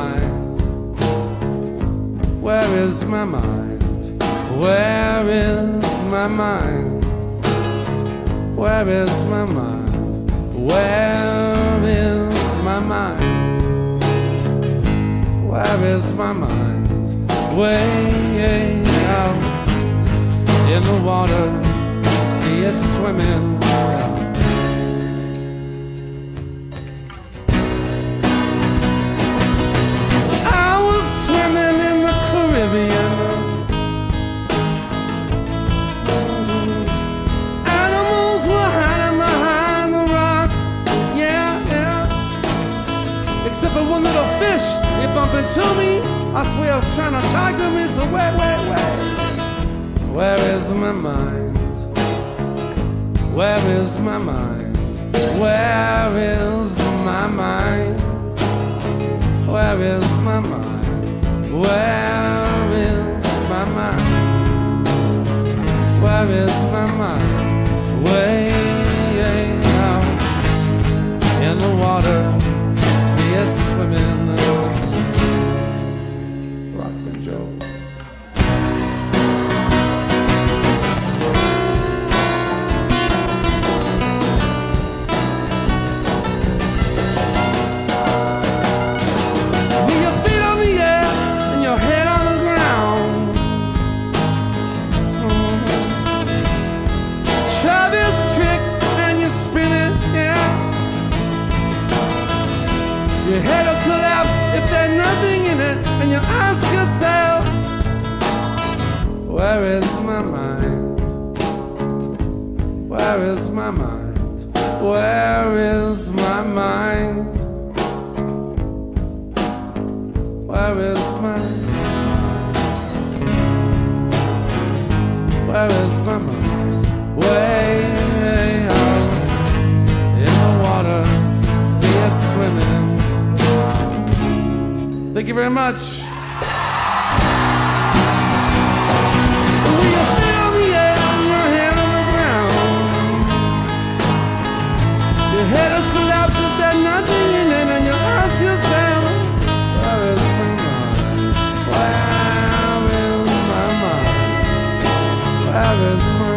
mind? Where is my mind? Where is my mind? Where is my mind? Where is my mind? Where is my mind? Way out in the water, see it swimming. I was swimming in the Caribbean. Animals were hiding behind the rock. Yeah, yeah. Except for one little fish, he bumped into me. I swear I was trying to talk to me, so wait. Where is my mind? Where is my mind? Where is my mind? Where is my mind? Where is my mind? Where is my mind? Way out in the water, see it swimming. Rockland Joe. Your head will collapse if there's nothing in it, and you ask yourself, where is my mind? Where is my mind? Where is my mind? Where is my mind? Where is my mind? Way out in the water, see it swimming. Thank you very much. With your feet on the air and your head on the ground, your head will collapse if there's nothing in it, and you ask yourself, where is my mind? Where is my mind? Where is my mind?